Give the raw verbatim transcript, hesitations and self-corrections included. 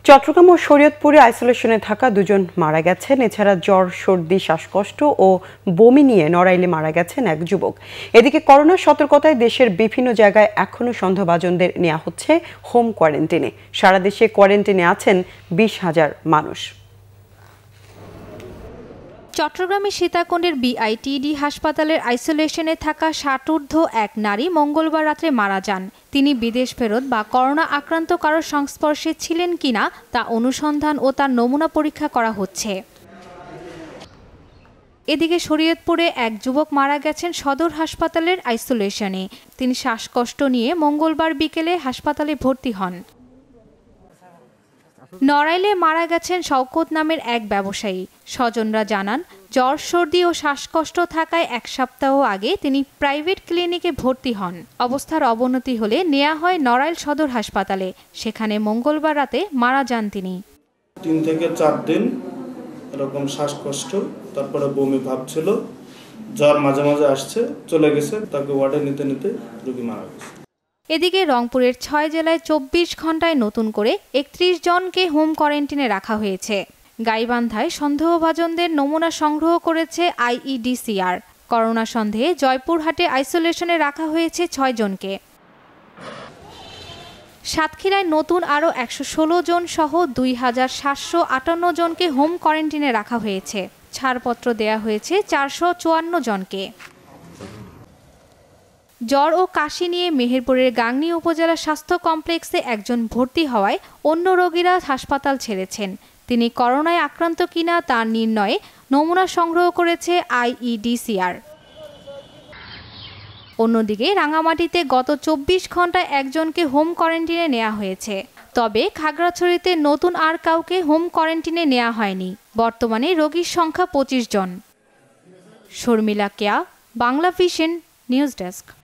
চট্টগ্রাম ও শরীয়তপুরে আইসোলেশনে থাকা দুজন মারা গেছেন। এছাড়া জ্বর, সর্দি, শ্বাসকষ্ট ও বমি নিয়ে নড়াইলে মারা গেছেন এক যুবক। এদিকে করোনা সতর্কতায় দেশের বিভিন্ন জায়গায় এখনও সন্দেহভাজনদের নেওয়া হচ্ছে হোম কোয়ারেন্টিনে। সারা দেশে কোয়ারেন্টিনে আছেন বিশ হাজার মানুষ। চট্টগ্রামের সীতাকুণ্ডের বিআইটিডি হাসপাতালের আইসোলেশনে থাকা ষাটোর্ধ্ব এক নারী মঙ্গলবার রাত্রে মারা যান। তিনি বিদেশ ফেরত বা করোনা আক্রান্ত কারোর সংস্পর্শে ছিলেন কিনা তা অনুসন্ধান ও তার নমুনা পরীক্ষা করা হচ্ছে। এদিকে শরীয়তপুরে এক যুবক মারা গেছেন সদর হাসপাতালের আইসোলেশনে। তিনি শ্বাসকষ্ট নিয়ে মঙ্গলবার বিকেলে হাসপাতালে ভর্তি হন। নড়াইলে মারা গেছেন শওকত নামের এক ব্যবসায়ী। স্বজনরা জানান, জ্বর, সর্দি ও শ্বাসকষ্ট থাকায় এক সপ্তাহ আগে তিনি প্রাইভেট ক্লিনিকে ভর্তি হন। অবস্থার অবনতি হলে নেওয়া হয় নড়াইল সদর হাসপাতালে। সেখানে মঙ্গলবার রাতে মারা যান তিনি। তিন থেকে চার দিন এরকম শ্বাসকষ্ট, তারপরে বমি ভাব ছিল, জ্বর মাঝে মাঝে আসছে, চলে গেছে। তাকে ওয়ার্ডে নিতে নিতে রোগী মারা গেছে। এদিকে রংপুরের ছয় জেলায় চব্বিশ ঘন্টায় নতুন করে একত্রিশ জনকে হোম কোয়ারেন্টিনে রাখা হয়েছে। গাইবান্ধায় সন্দেহভাজনদের নমুনা সংগ্রহ করেছে আইইডিসিআর। করোনা সন্দেহে জয়পুরহাটে আইসোলেশনে রাখা হয়েছে ছয় জনকে। সাতক্ষীরায় নতুন আরও একশো ষোলো জন সহ দুই হাজার সাতশো আটান্ন জনকে হোম কোয়ারেন্টিনে রাখা হয়েছে। ছাড়পত্র দেয়া হয়েছে চারশো চুয়ান্ন জনকে। জ্বর ও কাশি নিয়ে মেহেরপুরের গাংনী উপজেলা স্বাস্থ্য কমপ্লেক্সে একজন ভর্তি হওয়ায় অন্য রোগীরা হাসপাতাল ছেড়েছেন। তিনি করোনায় আক্রান্ত কিনা তা নির্ণয়ে নমুনা সংগ্রহ করেছে আইইডিসিআর। অন্যদিকে রাঙামাটিতে গত চব্বিশ ঘন্টায় একজনকে হোম কোয়ারেন্টিনে নেওয়া হয়েছে। তবে খাগড়াছড়িতে নতুন আর কাউকে হোম কোয়ারেন্টিনে নেওয়া হয়নি। বর্তমানে রোগীর সংখ্যা পঁচিশ জন। Sharmila Keya, Bangla vision news desk.